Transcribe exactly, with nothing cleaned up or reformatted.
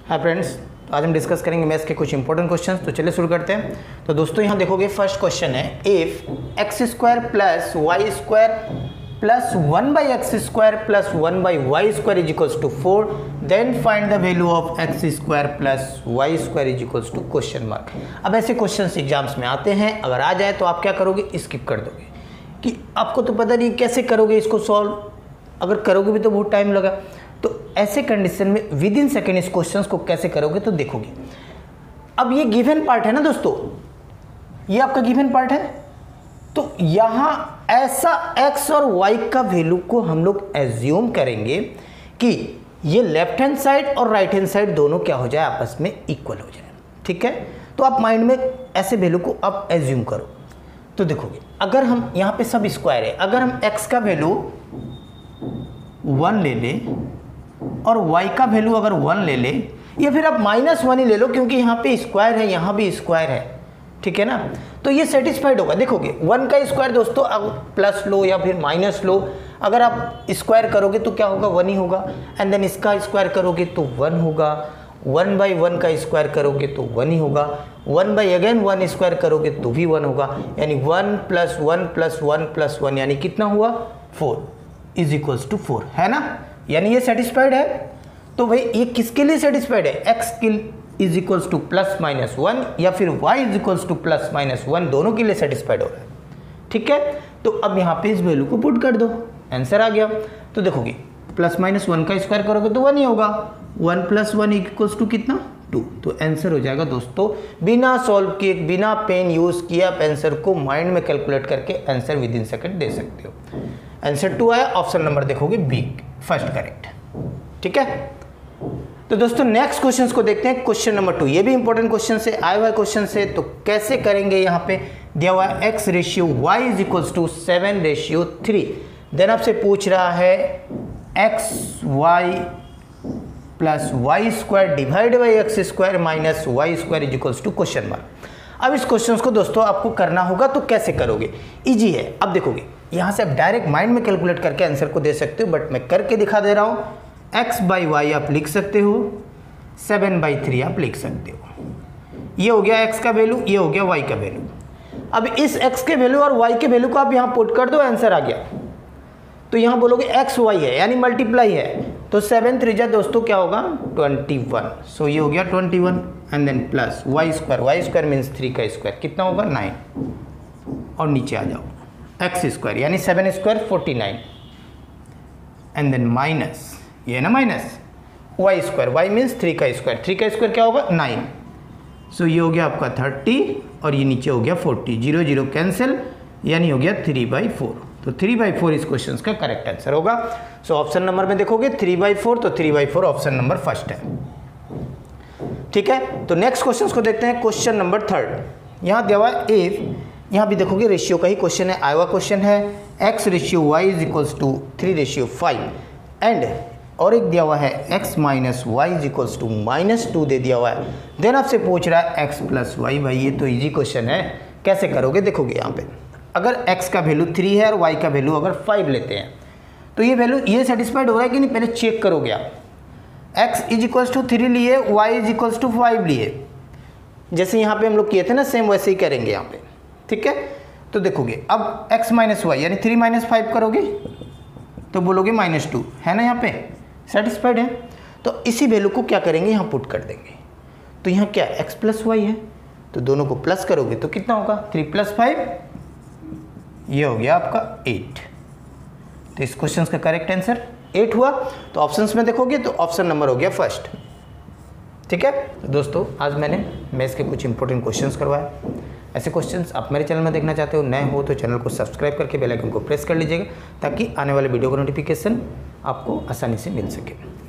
Hi friends, तो आज हम डिस्कस करेंगे मैथ्स के कुछ इंपॉर्टेंट क्वेश्चंस। तो चलिए शुरू करते हैं। तो दोस्तों यहाँ देखोगे फर्स्ट क्वेश्चन है, if x square plus y square plus one by x square plus one by y square is equals to four, then find the value of x square plus y square is equals to question mark. अब ऐसे questions exams में आते हैं, अगर आ जाए तो आप क्या करोगे, स्किप कर दोगे कि आपको तो पता नहीं कैसे करोगे इसको सॉल्व, अगर करोगे भी तो बहुत टाइम लगा। तो ऐसे कंडीशन में विद इन सेकेंड इस क्वेश्चंस को कैसे करोगे तो देखोगे। अब ये गिवन पार्ट है ना दोस्तों, ये आपका गिवन पार्ट है, तो यहां ऐसा x और y का वैल्यू को हम लोग एज्यूम करेंगे कि ये लेफ्ट हैंड साइड और राइट हैंड साइड दोनों क्या हो जाए, आपस में इक्वल हो जाए। ठीक है, तो आप माइंड में ऐसे वैल्यू को आप एज्यूम करो। तो देखोगे अगर हम यहाँ पे सब स्क्वायर है, अगर हम x का वैल्यू वन ले ले और y का वैल्यू अगर वन ले ले, या फिर आप माइनस वन ही ले लो क्योंकि यहाँ पे स्क्वायर है, यहाँ भी स्क्वायर है। ठीक है ना, तो ये सेटिस्फाइड होगा। देखोगे वन का स्क्वायर दोस्तों, अब प्लस लो या फिर माइनस लो, अगर आप स्क्वायर करोगे तो क्या होगा, वन ही होगा। एंड देन इसका स्क्वायर करोगे तो वन होगा, वन बाई वन का स्क्वायर करोगे तो वन ही होगा, one by again one square करोगे तो भी वन होगा, यानी one plus one plus one plus one यानी कितना हुआ, four is equals to four, है ना। यानी ये सेटिस्फाइड है। तो भाई ये किसके लिए सेटिस्फाइड है, एक्स के is equals to plus minus one या फिर y is equals to plus minus one, दोनों के लिए सेटिस्फाइड हो रहा है। ठीक है, तो अब यहाँ पे इस वैल्यू को पुट कर दो, आंसर आ गया। तो देखोगे प्लस माइनस वन का स्क्वायर करोगे तो वन ही होगा, one plus one equals to कितना, टू। तो आंसर हो जाएगा दोस्तों, बिना सॉल्व किए, बिना पेन यूज किए आप आंसर को माइंड में कैलकुलेट करके आंसर विद इन सेकंड दे सकते हो। आंसर टू आया, ऑप्शन नंबर देखोगे बी फर्स्ट करेक्ट। ठीक है, तो दोस्तों नेक्स्ट क्वेश्चन को देखते हैं, क्वेश्चन नंबर टू। ये भी इंपॉर्टेंट क्वेश्चन से आए हुआ क्वेश्चन से। तो कैसे करेंगे, यहाँ पे दिया हुआ है x ratio y is equals to seven ratio three, then आपसे पूछ रहा है x y plus y square divide by x square minus y square is equals to question mark. अब इस क्वेश्चन को दोस्तों आपको करना होगा, तो कैसे करोगे, इजी है। अब देखोगे यहाँ से आप डायरेक्ट माइंड में कैलकुलेट करके आंसर को दे सकते हो, बट मैं करके दिखा दे रहा हूँ। x बाई वाई आप लिख सकते हो, सेवन बाई थ्री आप लिख सकते हो। ये हो गया x का वैल्यू, ये हो गया y का वैल्यू। अब इस x के वैल्यू और y के वैल्यू को आप यहाँ पुट कर दो, आंसर आ गया। तो यहाँ बोलोगे x y है यानी मल्टीप्लाई है, तो सेवन थ्री जा दोस्तों क्या होगा, ट्वेंटी वन। सो ये हो गया twenty one and then plus y square, y square means three का स्क्वायर कितना होगा, नाइन। और नीचे आ जाओ एक्स स्क्वायर यानी seven square forty nine and then minus, ये ना minus y square, y means three का स्क्वायर, थ्री का स्क्वायर क्या होगा, नाइन। सो ये हो गया आपका थर्टी और ये नीचे हो गया फोर्टी, जीरो जीरो कैंसिल यानी हो गया थ्री बाई फोर। तो थ्री बाई फोर इस क्वेश्चन का करेक्ट आंसर होगा। सो ऑप्शन नंबर में देखोगे थ्री बाई फोर, तो three by four option number first है। ठीक है, तो नेक्स्ट क्वेश्चन को देखते हैं, क्वेश्चन नंबर थर्ड। यहाँ दिया हुआ इफ, यहाँ भी देखोगे रेशियो का ही क्वेश्चन है, आया क्वेश्चन है x ratio y is equals to three ratio five and और एक दिया हुआ है x minus y is equals to minus two दे दिया हुआ है। देन आपसे पूछ रहा है x प्लस वाई। भाई ये तो इजी क्वेश्चन है, कैसे करोगे, देखोगे यहाँ पे अगर x का वैल्यू थ्री है और y का वैल्यू अगर फाइव लेते हैं, तो ये वैल्यू ये सेटिस्फाइड हो रहा है कि नहीं, पहले चेक करोगे आप। x is equals to three लिए, y is equals to five लिए, जैसे यहाँ पे हम लोग किए थे ना, सेम वैसे ही करेंगे यहाँ पे। ठीक है, तो देखोगे अब x माइनस वाई यानी थ्री माइनस फाइव करोगे तो बोलोगे माइनस टू, है ना, यहाँ पे सेटिस्फाइड है। तो इसी वैल्यू को क्या करेंगे, यहाँ पुट कर देंगे। तो यहाँ क्या x प्लस वाई है, तो दोनों को प्लस करोगे तो कितना होगा, थ्री प्लस फाइव, ये हो गया आपका एट। तो इस क्वेश्चन का करेक्ट आंसर एट हुआ। तो ऑप्शंस में देखोगे तो ऑप्शन नंबर हो गया फर्स्ट। ठीक है, तो दोस्तों आज मैंने मैथ्स के कुछ इंपॉर्टेंट क्वेश्चंस करवाए। ऐसे क्वेश्चंस आप मेरे चैनल में देखना चाहते हो, नए हो तो चैनल को सब्सक्राइब करके बेल आइकन को प्रेस कर लीजिएगा, ताकि आने वाले वीडियो का नोटिफिकेशन आपको आसानी से मिल सके।